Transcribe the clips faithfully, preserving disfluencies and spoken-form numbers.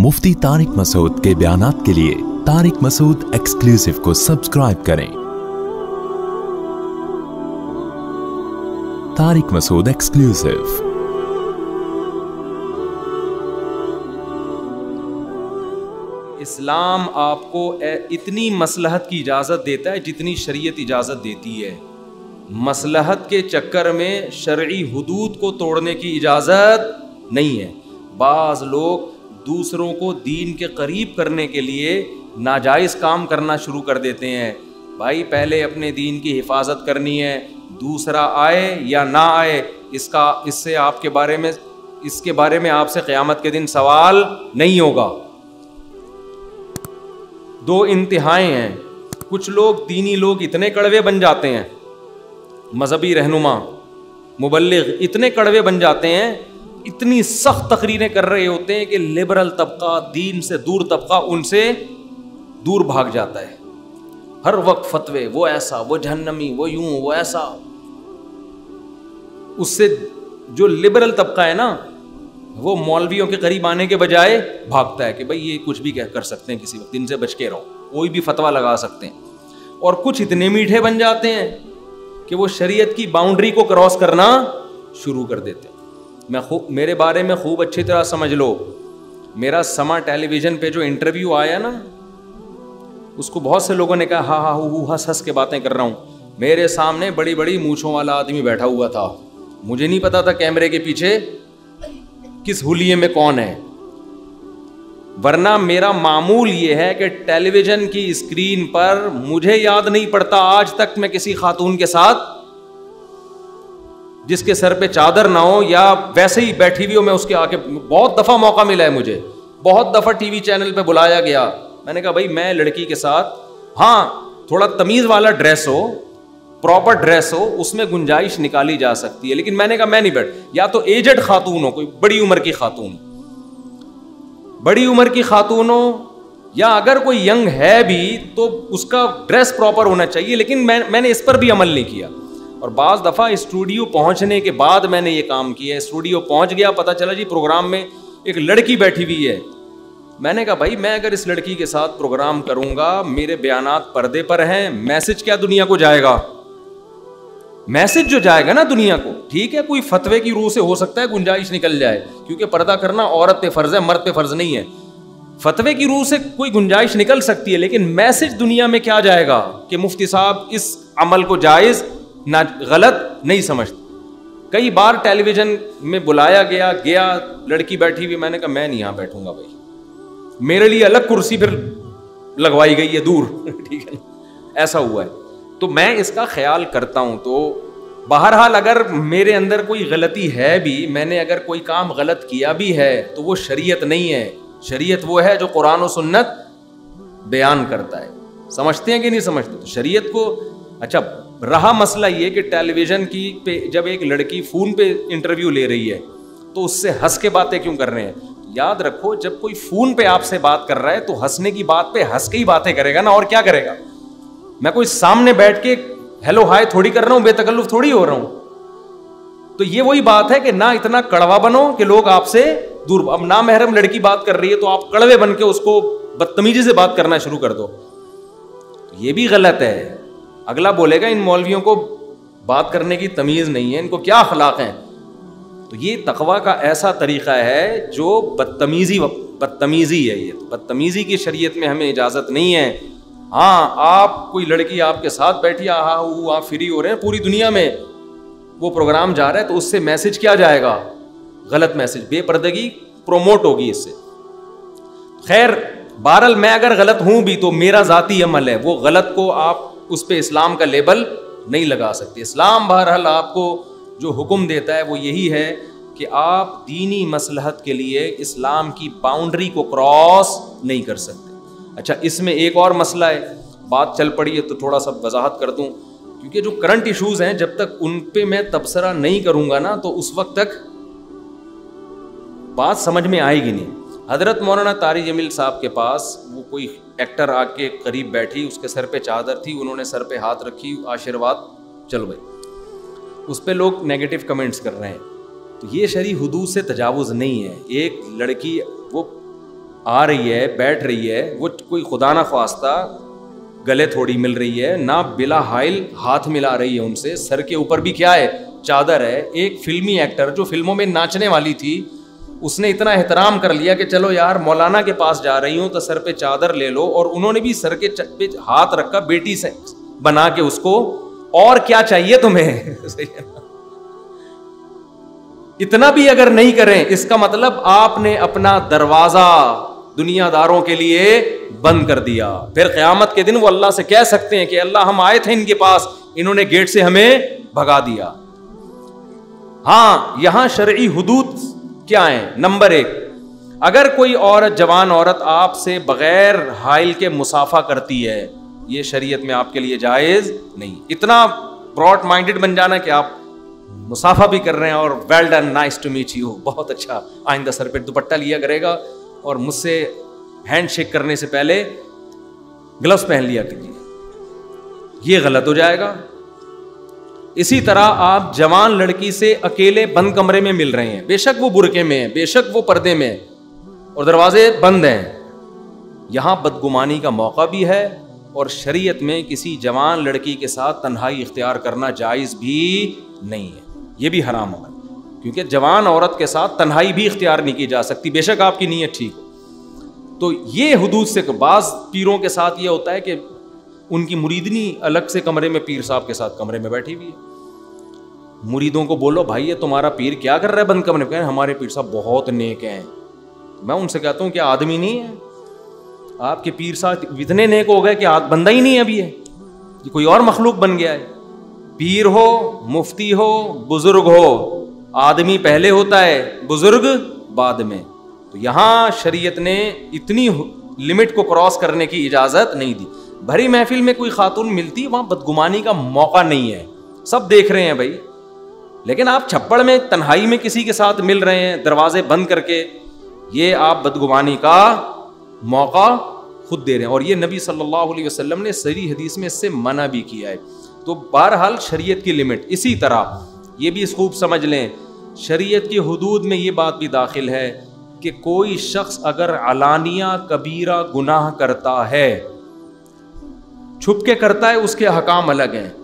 मुफ्ती तारिक मसूद के बयानात के लिए तारिक मसूद एक्सक्लूसिव को सब्सक्राइब करें। तारिक मसूद एक्सक्लूसिव। इस्लाम आपको इतनी मसलहत की इजाज़त देता है जितनी शरीयत इजाज़त देती है। मसलहत के चक्कर में शरई हुदूद को तोड़ने की इजाज़त नहीं है। बाज़ लोग दूसरों को दीन के करीब करने के लिए नाजायज़ काम करना शुरू कर देते हैं। भाई पहले अपने दीन की हिफाजत करनी है, दूसरा आए या ना आए इसका इससे आपके बारे में इसके बारे में आपसे क़यामत के दिन सवाल नहीं होगा। दो इंतहाएं हैं। कुछ लोग दीनी लोग इतने कड़वे बन जाते हैं, मजहबी रहनुमा मुबल्लिग इतने कड़वे बन जाते हैं, इतनी सख्त तकरीरें कर रहे होते हैं कि लिबरल तबका, दीन से दूर तबका उनसे दूर भाग जाता है। हर वक्त फतवे, वो ऐसा, वो जहन्नमी, वो यूं, वो ऐसा। उससे जो लिबरल तबका है ना, वो मौलवियों के करीब आने के बजाय भागता है कि भाई ये कुछ भी कह कर सकते हैं, किसी वक्त इनसे बच के रहो, कोई भी फतवा लगा सकते हैं। और कुछ इतने मीठे बन जाते हैं कि वो शरीयत की बाउंड्री को क्रॉस करना शुरू कर देते हैं। मैं खूब मेरे बारे में खूब अच्छी तरह समझ लो। मेरा समा टेलीविज़न पे जो इंटरव्यू आया ना, उसको बहुत से लोगों ने कहा हा हा हु हु हंस हंस के बातें कर रहा हूँ। मेरे सामने बड़ी बड़ी मूंछों वाला आदमी बैठा हुआ था। मुझे नहीं पता था कैमरे के पीछे किस हुलिये में कौन है। वरना मेरा मामूल ये है कि टेलीविज़न की स्क्रीन पर मुझे याद नहीं पड़ता आज तक मैं किसी खातून के साथ जिसके सर पे चादर ना हो या वैसे ही बैठी हुई हो, मैं उसके आके बहुत दफ़ा मौका मिला है मुझे, बहुत दफ़ा टीवी चैनल पे बुलाया गया। मैंने कहा भाई मैं लड़की के साथ, हाँ थोड़ा तमीज़ वाला ड्रेस हो, प्रॉपर ड्रेस हो, उसमें गुंजाइश निकाली जा सकती है। लेकिन मैंने कहा मैं नहीं बैठ, या तो एजड खातून हो, कोई बड़ी उम्र की खातून बड़ी उम्र की खातून हो, या अगर कोई यंग है भी तो उसका ड्रेस प्रॉपर होना चाहिए। लेकिन मैं मैंने इस पर भी अमल नहीं किया। और बाज़ दफ़ा स्टूडियो पहुंचने के बाद मैंने ये काम किया। स्टूडियो पहुंच गया, पता चला जी प्रोग्राम में एक लड़की बैठी हुई है। मैंने कहा भाई मैं अगर इस लड़की के साथ प्रोग्राम करूंगा, मेरे बयानात पर्दे पर हैं, मैसेज क्या दुनिया को जाएगा? मैसेज जो जाएगा ना दुनिया को, ठीक है कोई फतवे की रूह से हो सकता है गुंजाइश निकल जाए, क्योंकि पर्दा करना औरत पे फर्ज है, मर्द पे फर्ज नहीं है। फतवे की रूह से कोई गुंजाइश निकल सकती है, लेकिन मैसेज दुनिया में क्या जाएगा कि मुफ्ती साहब इस अमल को जायज़ ना गलत नहीं समझते। कई बार टेलीविज़न में बुलाया गया गया लड़की बैठी हुई, मैंने कहा मैं नहीं यहाँ बैठूंगा भाई, मेरे लिए अलग कुर्सी फिर लगवाई गई है दूर ठीक है ना, ऐसा हुआ है। तो मैं इसका ख्याल करता हूँ। तो बहरहाल अगर मेरे अंदर कोई गलती है भी, मैंने अगर कोई काम गलत किया भी है, तो वो शरीयत नहीं है। शरीयत वो है जो कुरान और सुन्नत बयान करता है। समझते हैं कि नहीं समझते? तो शरीयत को अच्छा रहा मसला ये कि टेलीविज़न की पे जब एक लड़की फ़ोन पे इंटरव्यू ले रही है तो उससे हंस के बातें क्यों कर रहे हैं? याद रखो जब कोई फ़ोन पे आपसे बात कर रहा है तो हंसने की बात पे हंस के ही बातें करेगा ना, और क्या करेगा? मैं कोई सामने बैठ के हेलो हाय थोड़ी कर रहा हूँ, बेतकल्लुफ़ थोड़ी हो रहा हूँ। तो ये वही बात है कि ना इतना कड़वा बनो कि लोग आपसे दूर। अब ना महरम लड़की बात कर रही है तो आप कड़वे बन के उसको बदतमीजी से बात करना शुरू कर दो, ये भी गलत है। अगला बोलेगा इन मौलवियों को बात करने की तमीज़ नहीं है, इनको क्या अखलाक हैं। तो ये तकवा का ऐसा तरीक़ा है जो बदतमीज़ी बदतमीज़ी है। ये बदतमीज़ी की शरीयत में हमें इजाज़त नहीं है। हाँ आप कोई लड़की आपके साथ बैठी, हाँ हूँ आप फ्री हो रहे हैं, पूरी दुनिया में वो प्रोग्राम जा रहा है, तो उससे मैसेज क्या जाएगा? गलत मैसेज, बेपर्दगी प्रोमोट होगी इससे। खैर बहरहाल मैं अगर गलत हूँ भी तो मेरा ज़ाती अमल है, वो गलत को आप उस पे इस्लाम का लेबल नहीं लगा सकते। इस्लाम बहरहाल आपको जो हुक्म देता है वो यही है कि आप दीनी मसलहत के लिए इस्लाम की बाउंड्री को क्रॉस नहीं कर सकते। अच्छा इसमें एक और मसला है, बात चल पड़ी है तो थोड़ा सा वजाहत कर दूं, क्योंकि जो करंट इश्यूज़ हैं जब तक उन पे मैं तबसरा नहीं करूँगा ना तो उस वक्त तक बात समझ में आएगी नहीं। हज़रत मौलाना तारिक जमील साहब के पास वो कोई एक्टर आके करीब बैठी, उसके सर पे चादर थी, उन्होंने सर पे हाथ रखी, आशीर्वाद चलो भाई। उस पे लोग नेगेटिव कमेंट्स कर रहे हैं। तो ये शरई हुदूद से तजावुज़ नहीं है। एक लड़की वो آ رہی ہے, بیٹھ رہی ہے, وہ کوئی خدا نہ خواستہ گلے تھوڑی مل رہی ہے, نہ بلا حائل ہاتھ ملا رہی ہے ان سے, سر کے اوپر بھی کیا ہے, چادر ہے. ایک فلمی ایکٹر جو فلموں میں ناچنے والی تھی, اس نے اتنا احترام کر لیا کہ چلو یار مولانا کے پاس جا رہی ہوں تو سر پہ چادر لے لو, اور انہوں نے بھی سر کے پہ ہاتھ رکھا بیٹی سے بنا کے اس کو, اور کیا چاہیے تمہیں. اتنا بھی اگر نہیں کریں, اس کا مطلب آپ نے اپنا دروازہ دنیا داروں کے لیے بند کر دیا. پھر قیامت کے دن وہ اللہ سے کہہ سکتے ہیں کہ اللہ ہم آئے تھے ان کے پاس, انہوں نے گیٹ سے ہمیں بھگا دیا. ہاں یہاں شرعی حدود کیا ہیں؟ نمبر ایک, اگر کوئی عورت, جوان عورت آپ سے بغیر حائل کے مصافحہ کرتی ہے, یہ شریعت میں آپ کے لیے جائز نہیں. اتنا براڈ مائنڈڈ بن جانا کہ آپ مصافحہ بھی کر رہے ہیں اور well done, nice to meet you, بہت اچھا, آئندہ سر پہ دوپٹہ لیا کرے گا اور مجھ سے ہینڈ شیک کرنے سے پہلے گلوز پہن لیا کیجیے, یہ غلط ہو جائے گا. اسی طرح آپ جوان لڑکی سے اکیلے بند کمرے میں مل رہے ہیں, بے شک وہ برقعے میں ہیں, بے شک وہ پردے میں اور دروازے بند ہیں, یہاں بدگمانی کا موقع بھی ہے, اور شریعت میں کسی جوان لڑکی کے ساتھ تنہائی اختیار کرنا جائز بھی نہیں ہے, یہ بھی حرام ہوگا, کیونکہ جوان عورت کے ساتھ تنہائی بھی اختیار نہیں کی جا سکتی, بے شک آپ کی نیت ٹھیک ہو. تو یہ حدود سے, بعض پیروں کے ساتھ یہ ہوتا ہے کہ ان کی مریدنی الگ سے کمرے میں پیر صاحب کے ساتھ کمرے میں بیٹھی ہوئی ہے. مریدوں کو بولو بھائی یہ تمہارا پیر کیا کر رہا ہے بند کمرے میں؟ کہیں ہمارے پیر صاحب بہت نیک ہیں. میں ان سے کہتا ہوں کہ آدمی نہیں ہے آپ کے پیر صاحب, اتنے نیک ہو گئے کہ بندہ ہی نہیں ابھی ہے, یہ کوئی اور مخلوق بن گیا ہے. پیر ہو, مفتی ہو, بزرگ ہو, آدمی پہلے ہوتا ہے, بزرگ بعد میں. تو یہاں شریعت نے اتنی لمٹ کو کراس کرنے کی اجازت نہیں دی. بھری محفل میں کوئی خاتون ملتی, وہاں بدگمانی کا موقع نہیں ہے, سب دیکھ رہے ہیں بھائی, لیکن آپ چھپڑ میں تنہائی میں کسی کے ساتھ مل رہے ہیں دروازے بند کر کے, یہ آپ بدگمانی کا موقع خود دے رہے ہیں, اور یہ نبی صلی اللہ علیہ وسلم نے صحیح حدیث میں اس سے منع بھی کیا ہے. تو بہرحال شریعت کی لمٹ. اسی طرح یہ بھی اس خوب سمجھ لیں, شریعت کی حدود میں یہ بات بھی داخل ہے کہ کوئی شخص اگر علانیہ کبیرہ گناہ کرتا ہے, چھپ کے کرتا ہے, اس کے احکام الگ ہیں.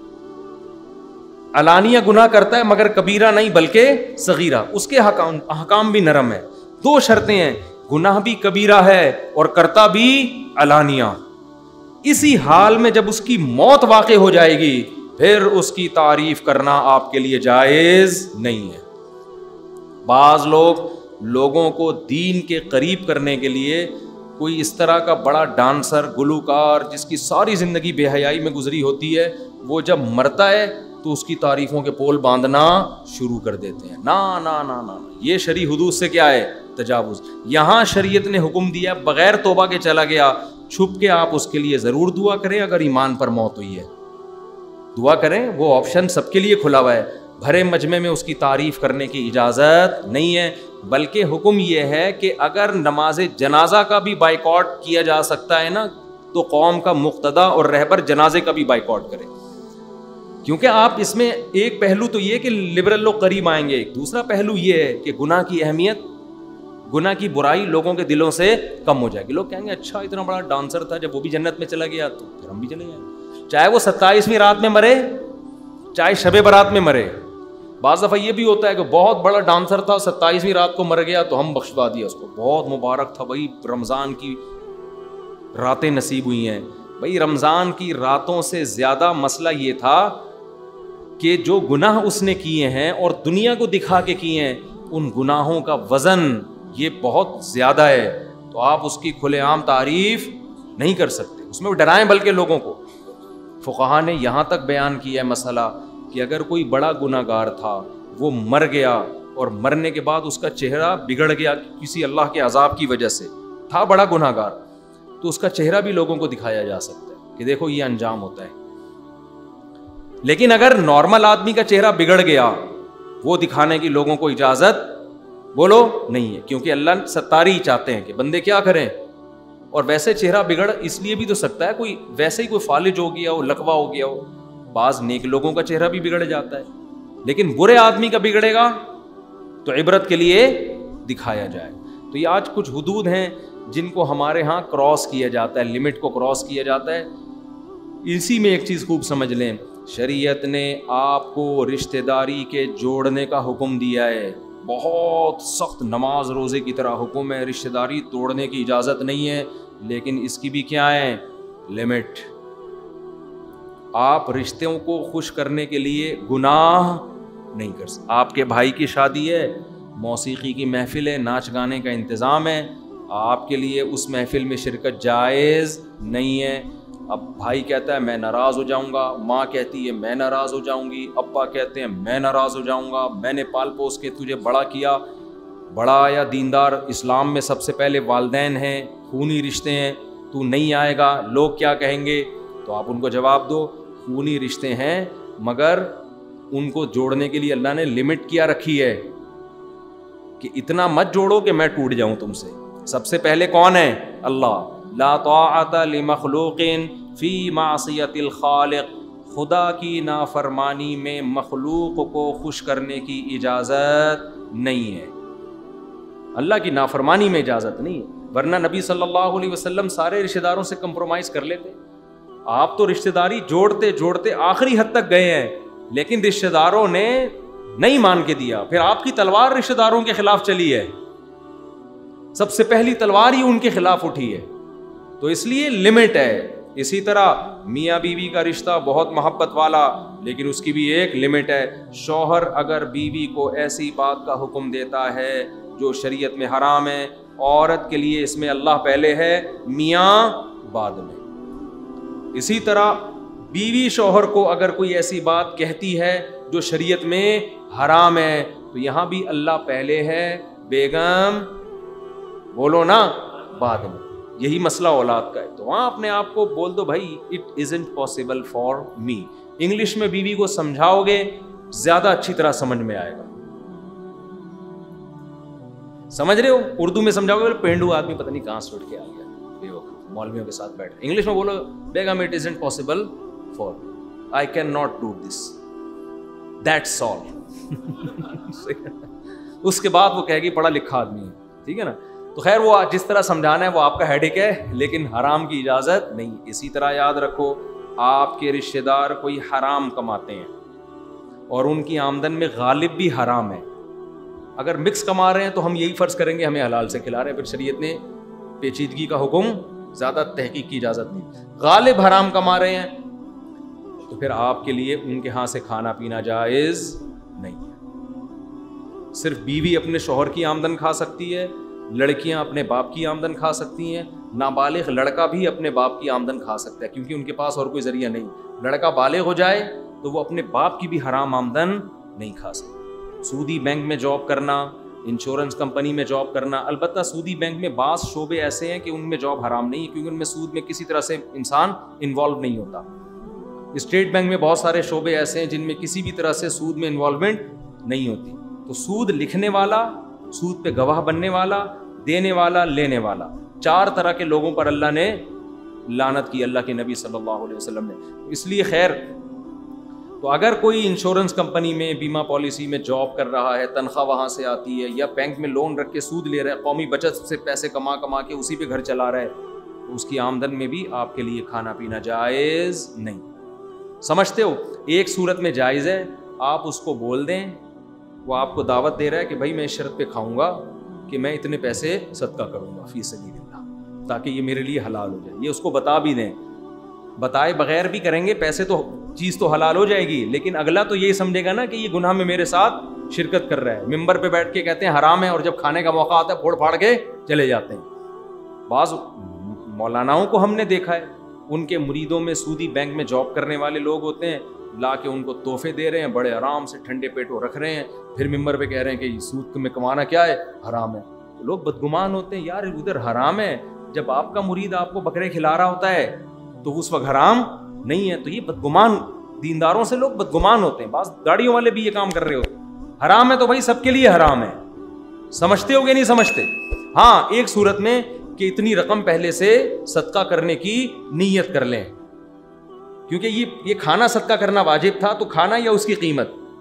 علانیہ گناہ کرتا ہے مگر کبیرہ نہیں بلکہ صغیرہ, اس کے احکام احکام بھی نرم ہے. دو شرطیں ہیں, گناہ بھی کبیرہ ہے اور کرتا بھی علانیہ. اسی حال میں جب اس کی موت واقع ہو جائے گی, پھر اس کی تعریف کرنا آپ کے لیے جائز نہیں ہے. بعض لوگ لوگوں کو دین کے قریب کرنے کے لیے کوئی اس طرح کا بڑا ڈانسر, گلوکار جس کی ساری زندگی بے حیائی میں گزری ہوتی ہے, وہ جب مرتا ہے تو اس کی تعریفوں کے پول باندھنا شروع کر دیتے ہیں. نا نا نا نا, یہ شرعی حدود سے کیا ہے؟ تجاوز. یہاں شریعت نے حکم دیا بغیر توبہ کے چلا گیا, چھپ کے آپ اس کے لیے ضرور دعا کریں, اگر ایمان پر موت ہوئی ہے دعا کریں, وہ آپشن سب کے لیے کھلا ہوا ہے. بھرے مجمع میں اس کی تعریف کرنے کی اجازت نہیں ہے, بلکہ حکم یہ ہے کہ اگر نماز جنازہ کا بھی بائیکاٹ کیا جا سکتا ہے نا, تو قوم کا مقتدا اور رہبر جنازے کا بھی بائیکاٹ کرے. کیونکہ آپ اس میں ایک پہلو تو یہ کہ لبرل لوگ قریب آئیں گے, دوسرا پہلو یہ ہے کہ گناہ کی اہمیت, گناہ کی برائی لوگوں کے دلوں سے کم ہو جائے گی. لوگ کہیں گے اچھا اتنا بڑا ڈانسر تھا, جب وہ بھی جنت میں چلا گیا تو پھر ہم بھی چلے جائیں, چاہے وہ ستائیسویں رات میں مرے چاہے شب برات میں مرے. بعض دفعہ یہ بھی ہوتا ہے کہ بہت بڑا ڈانسر تھا, ستائیسویں رات کو مر گیا تو ہم بخشوا دیا اس کو, بہت مبارک تھا بھائی, رمضان کی راتیں نصیب ہوئی ہیں. بھائی رمضان کی راتوں سے زیادہ مسئلہ یہ تھا کہ جو گناہ اس نے کیے ہیں اور دنیا کو دکھا کے کیے ہیں, ان گناہوں کا وزن یہ بہت زیادہ ہے, تو آپ اس کی کھلے عام تعریف نہیں کر سکتے, اس میں ڈرائیں بلکہ لوگوں کو. فقہا نے یہاں تک بیان کیا ہے مسئلہ کہ اگر کوئی بڑا گناہ گار تھا, وہ مر گیا اور مرنے کے بعد اس کا چہرہ بگڑ گیا کسی اللہ کے عذاب کی وجہ سے, تھا بڑا گناہ گار, تو اس کا چہرہ بھی لوگوں کو دکھایا جا سکتا ہے کہ دیکھو یہ انجام ہوتا ہے. لیکن اگر نارمل آدمی کا چہرہ بگڑ گیا, وہ دکھانے کی لوگوں کو اجازت بولو نہیں ہے, کیونکہ اللہ ستاری چاہتے ہیں کہ بندے کیا کریں. اور ویسے چہرہ بگڑ اس لیے بھی تو سکتا ہے, کوئی ویسے ہی کوئی فالج ہو گیا ہو, لکوا ہو گیا ہو, بعض نیک لوگوں کا چہرہ بھی بگڑ جاتا ہے, لیکن برے آدمی کا بگڑے گا تو عبرت کے لیے دکھایا جائے. تو یہ آج کچھ حدود ہیں جن کو ہمارے ہاں کراس کیا جاتا ہے, لمٹ کو کراس کیا جاتا ہے. اسی میں ایک چیز خوب سمجھ لیں, شریعت نے آپ کو رشتہ داری کے جوڑنے کا حکم دیا ہے, بہت سخت نماز روزے کی طرح حکم ہے, رشتہ داری توڑنے کی اجازت نہیں ہے, لیکن اس کی بھی کیا ہے لمٹ. آپ رشتوں کو خوش کرنے کے لیے گناہ نہیں کر سکتے. آپ کے بھائی کی شادی ہے, موسیقی کی محفل ہے, ناچ گانے کا انتظام ہے, آپ کے لیے اس محفل میں شرکت جائز نہیں ہے. اب بھائی کہتا ہے میں ناراض ہو جاؤں گا, ماں کہتی ہے میں ناراض ہو جاؤں گی, ابا کہتے ہیں میں ناراض ہو جاؤں گا, میں نے پال پوس کے تجھے بڑا کیا. بڑا یا دیندار اسلام میں سب سے پہلے والدین ہیں, خونی رشتے ہیں, تو نہیں آئے گا لوگ کیا کہیں گے. تو آپ ان کو جواب دو خونی رشتے ہیں, مگر ان کو جوڑنے کے لیے اللہ نے لمٹ کیا رکھی ہے کہ اتنا مت جوڑو کہ میں ٹوٹ جاؤں تم سے. سب سے پہلے کون ہے اللہ. لا طاعت لمخلوق فی معصیت الخالق, خدا کی نافرمانی میں مخلوق کو خوش کرنے کی اجازت نہیں ہے. اللہ کی نافرمانی میں اجازت نہیں ہے, ورنہ نبی صلی اللہ علیہ وسلم سارے رشتہ داروں سے کمپرومائز کر لیتے. آپ تو رشتہ داری جوڑتے جوڑتے آخری حد تک گئے ہیں, لیکن رشتہ داروں نے نہیں مان کے دیا. پھر آپ کی تلوار رشتہ داروں کے خلاف چلی ہے, سب سے پہلی تلوار ہی ان کے خلاف اٹھی ہے. تو اس لیے لمٹ ہے. اسی طرح میاں بیوی کا رشتہ بہت محبت والا, لیکن اس کی بھی ایک لمٹ ہے. شوہر اگر بیوی کو ایسی بات کا حکم دیتا ہے جو شریعت میں حرام ہے, عورت کے لیے اس میں اللہ پہلے ہے, میاں بعد میں. اسی طرح بیوی شوہر کو اگر کوئی ایسی بات کہتی ہے جو شریعت میں حرام ہے, تو یہاں بھی اللہ پہلے ہے, بیگم بولو نا بعد میں. یہی مسئلہ اولاد کا ہے. تو وہاں اپنے آپ کو بول دو بھائی it isn't possible for me. English میں بیوی کو سمجھاؤ گے زیادہ اچھی طرح سمجھ میں آئے گا. سمجھ رہے ہو, اردو میں سمجھاؤ گے پینڈو آدمی پتہ نہیں کہاں سے اٹھ کے آ گیا, مولویوں کے ساتھ بیٹھ. انگلش میں بولو بیگم it isn't possible for, I can not do this, that's all. اس کے بعد وہ کہے گی پڑھا لکھا آدمی ہے, ٹھیک ہے نا. تو خیر وہ جس طرح سمجھانا ہے وہ آپ کا ہیڈک ہے, لیکن حرام کی اجازت نہیں. اسی طرح یاد رکھو, آپ کے رشتہ دار کوئی حرام کماتے ہیں اور ان کی آمدن میں غالب بھی حرام ہے. اگر مکس کما رہے ہیں تو ہم یہی فرض کریں گے ہمیں حلال سے کھلا رہے ہیں, پھر شریعت نے پیچیدگی کا حکم, زیادہ تحقیق کی اجازت نہیں. غالب حرام کما رہے ہیں تو پھر آپ کے لیے ان کے ہاں سے کھانا پینا جائز نہیں. صرف بیوی اپنے شوہر کی آمدن کھا سکتی ہے, لڑکیاں اپنے باپ کی آمدن کھا سکتی ہیں, نابالغ لڑکا بھی اپنے باپ کی آمدن کھا سکتا ہے, کیونکہ ان کے پاس اور کوئی ذریعہ نہیں. لڑکا بالغ ہو جائے تو وہ اپنے باپ کی بھی حرام آمدن نہیں کھا سکتا. سودی بینک میں جاب کرنا, انشورنس کمپنی میں جاب کرنا, البتہ سودی بینک میں بعض شعبے ایسے ہیں کہ ان میں جاب حرام نہیں ہے, کیونکہ ان میں سود میں کسی طرح سے انسان انوالو نہیں ہوتا. اسٹیٹ بینک میں بہت سارے شعبے ایسے ہیں جن میں کسی بھی طرح سے سود میں انوالومنٹ نہیں ہوتی. تو سود لکھنے والا, سود پہ گواہ بننے والا, دینے والا, لینے والا, چار طرح کے لوگوں پر اللہ نے لعنت کی, اللہ کے نبی صلی اللہ علیہ وسلم نے. اس لیے خیر, تو اگر کوئی انشورنس کمپنی میں, بیمہ پالیسی میں جاب کر رہا ہے, تنخواہ وہاں سے آتی ہے, یا بینک میں لون رکھ کے سود لے رہا ہے, قومی بچت سے پیسے کما کما کے اسی پہ گھر چلا رہا ہے, تو اس کی آمدن میں بھی آپ کے لیے کھانا پینا جائز نہیں. سمجھتے ہو, ایک صورت میں جائز ہے, آپ اس کو بول دیں, وہ آپ کو دعوت دے رہا ہے کہ بھائی میں اس شرط پہ کھاؤں گا کہ میں اتنے پیسے صدقہ کروں گا فی سبیل اللہ, تاکہ یہ میرے لیے حلال ہو جائے. یہ اس کو بتا بھی دیں, بتائے بغیر بھی کریں گے پیسے تو چیز تو حلال ہو جائے گی, لیکن اگلا تو یہی سمجھے گا نا کہ یہ گناہ میں میرے ساتھ شرکت کر رہا ہے. ممبر پہ بیٹھ کے کہتے ہیں حرام ہے, اور جب کھانے کا موقع آتا ہے پھوڑ پھاڑ کے چلے جاتے ہیں. بعض مولاناؤں کو ہم نے دیکھا ہے, ان کے مریدوں میں سودی بینک میں جاب کرنے والے لوگ ہوتے ہیں, لا کے ان کو تحفے دے رہے ہیں, بڑے آرام سے ٹھنڈے پیٹوں رکھ رہے ہیں, پھر ممبر پہ کہہ رہے ہیں کہ سود میں کمانا کیا ہے, حرام ہے. تو لوگ بدگمان ہوتے ہیں, یار ادھر حرام ہے, جب آپ کا مرید آپ کو بکرے کھلا رہا ہوتا ہے تو اس وقت حرام نہیں ہے. تو یہ بدگمان, دینداروں سے لوگ بدگمان ہوتے ہیں. بعض گاڑیوں والے بھی یہ کام کر رہے ہوتے ہیں. حرام ہے تو بھائی سب کے لیے حرام ہے. سمجھتے ہو گے نہیں سمجھتے؟ ہاں, ایک صورت میں کہ اتنی رقم پہلے سے صدقہ کرنے کی نیت کر لیں, کیونکہ یہ یہ کھانا صدقہ کرنا واجب تھا, تو کھانا یا اس کی قیمت,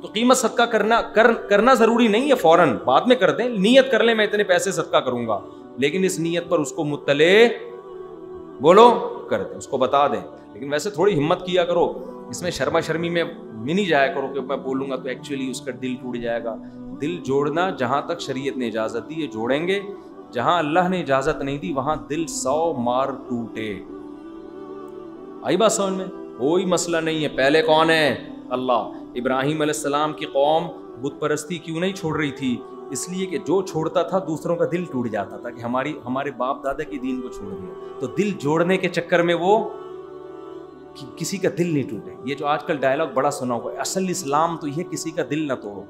تو قیمت صدقہ کرنا کر, کرنا ضروری نہیں ہے فوراً، بعد میں کر دیں، نیت کر لیں میں اتنے پیسے صدقہ کروں گا، لیکن اس نیت پر اس کو مطلع بولو کر دیں، اس کو بتا دیں. لیکن ویسے تھوڑی ہمت کیا کرو، اس میں شرما شرمی میں نہیں جایا کرو کہ میں بولوں گا تو ایکچولی اس کا دل ٹوٹ جائے گا. دل جوڑنا جہاں تک شریعت نے اجازت دی ہے جوڑیں گے، جہاں اللہ نے اجازت نہیں دی وہاں دل سو مار ٹوٹے. آئی بات سمجھ میں؟ کوئی مسئلہ نہیں ہے. پہلے کون ہے؟ اللہ. ابراہیم علیہ السلام کی قوم بت پرستی کیوں نہیں چھوڑ رہی تھی؟ اس لیے کہ جو چھوڑتا تھا دوسروں کا دل ٹوٹ جاتا تھا کہ ہماری ہمارے باپ دادا کی دین کو چھوڑ دیا. تو دل جوڑنے کے چکر میں وہ کسی کا دل نہیں ٹوٹے. یہ جو آج کل ڈائلاگ بڑا سنا ہوا ہے، اصل اسلام تو یہ کسی کا دل نہ توڑو.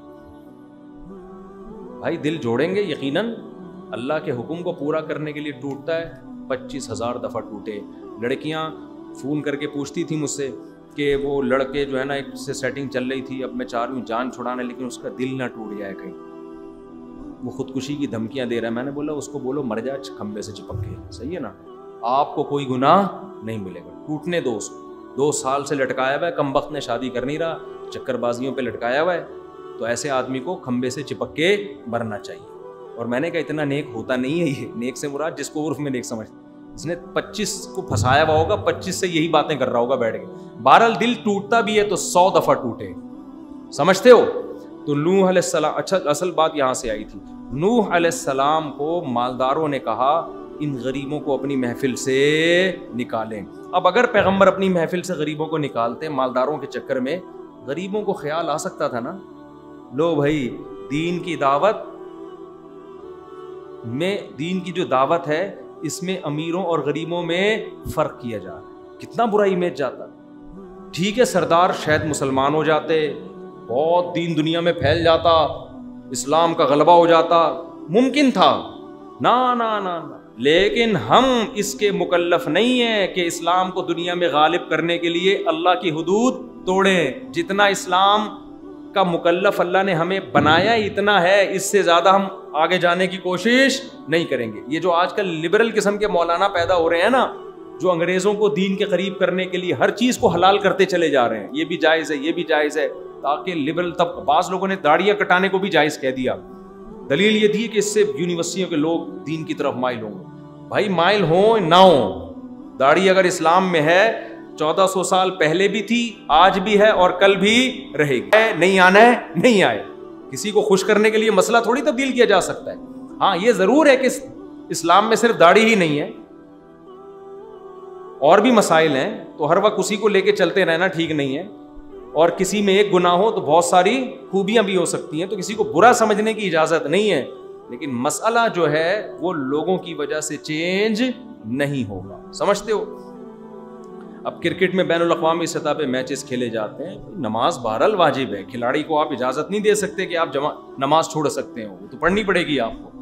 بھائی دل جوڑیں گے یقیناً اللہ کے حکم کو پورا کرنے کے لیے ٹوٹتا ہے. پچیس ہزار دفعہ ٹوٹے. لڑکیاں فون کر کے پوچھتی تھی مجھ سے کہ وہ لڑکے جو ہے نا ایک سے سیٹنگ چل رہی تھی، اب میں چاہ رہی ہوں جان چھڑانا لیکن اس کا دل نہ ٹوٹ جائے کہیں، وہ خودکشی کی دھمکیاں دے رہا ہے. میں نے بولا اس کو بولو مر جا کھمبے سے چپک کے، صحیح ہے نا، آپ کو کوئی گناہ نہیں ملے گا. ٹوٹنے دو اس کو. دو سال سے لٹکایا ہوا ہے، کم وقت نے شادی کر نہیں رہا، چکر بازیوں پہ لٹکایا ہوا ہے، تو ایسے آدمی کو کھمبے سے چپک کے مرنا چاہیے. اور میں نے کہا اتنا نیک ہوتا نہیں ہے یہ. نیک سے مراد جس کو عرف میں نیک سمجھتے، اس نے پچیس کو پھنسایا ہوا ہوگا، پچیس سے یہی باتیں کر رہا ہوگا بیٹھ کے. بہرحال دل ٹوٹتا بھی ہے تو سو دفعہ ٹوٹے، سمجھتے ہو؟ تو نوح علیہ السلام، اچھا اصل بات یہاں سے آئی تھی. نوح علیہ السلام کو مالداروں نے کہا ان غریبوں کو اپنی محفل سے نکالیں. اب اگر پیغمبر اپنی محفل سے غریبوں کو نکالتے مالداروں کے چکر میں، غریبوں کو خیال آ سکتا تھا نا، لو بھائی دین کی دعوت میں، دین کی جو دعوت ہے اس میں امیروں اور غریبوں میں فرق کیا جا رہا ہے. کتنا برا امیج جاتا. ٹھیک ہے سردار شاید مسلمان ہو جاتے، بہت دین دنیا میں پھیل جاتا، اسلام کا غلبہ ہو جاتا، ممکن تھا، نا نا نا نا، لیکن ہم اس کے مکلف نہیں ہیں کہ اسلام کو دنیا میں غالب کرنے کے لیے اللہ کی حدود توڑیں. جتنا اسلام کا مکلف اللہ نے ہمیں بنایا اتنا ہے، اس سے زیادہ ہم آگے جانے کی کوشش نہیں کریں گے. یہ جو آج کل لبرل قسم کے مولانا پیدا ہو رہے ہیں نا، جو انگریزوں کو دین کے قریب کرنے کے لیے ہر چیز کو حلال کرتے چلے جا رہے ہیں، یہ بھی جائز ہے یہ بھی جائز ہے، تاکہ لبرل طبقہ، بعض لوگوں نے داڑیاں کٹانے کو بھی جائز کہہ دیا. دلیل یہ تھی کہ اس سے یونیورسٹیوں کے لوگ دین کی طرف مائل ہوں گے. بھائی مائل ہوں نہ ہوں، داڑھی اگر اسلام میں ہے چودہ سو سال پہلے بھی تھی، آج بھی ہے اور کل بھی رہے گی. نہیں آنا ہے نہیں آئے. کسی کو خوش کرنے کے لیے مسئلہ تھوڑی تبدیل کیا جا سکتا ہے. ہاں یہ ضرور ہے کہ اسلام میں صرف داڑھی ہی نہیں ہے، اور بھی مسائل ہیں، تو ہر وقت اسی کو لے کے چلتے رہنا ٹھیک نہیں ہے. اور کسی میں ایک گناہ ہو تو بہت ساری خوبیاں بھی ہو سکتی ہیں، تو کسی کو برا سمجھنے کی اجازت نہیں ہے، لیکن مسئلہ جو ہے وہ لوگوں کی وجہ سے چینج نہیں ہوگا. سمجھتے ہو؟ اب کرکٹ میں بین الاقوامی سطح پہ میچز کھیلے جاتے ہیں، نماز بہرحال واجب ہے. کھلاڑی کو آپ اجازت نہیں دے سکتے کہ آپ جمع نماز چھوڑ سکتے ہو، وہ تو پڑھنی پڑے گی آپ کو.